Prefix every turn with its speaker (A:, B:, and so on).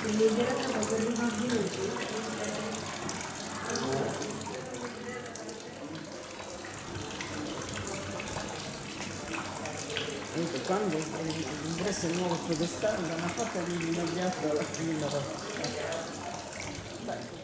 A: Quando l'ingresso è nuovo Podesta, da una parte di immediato alla fine. Dai.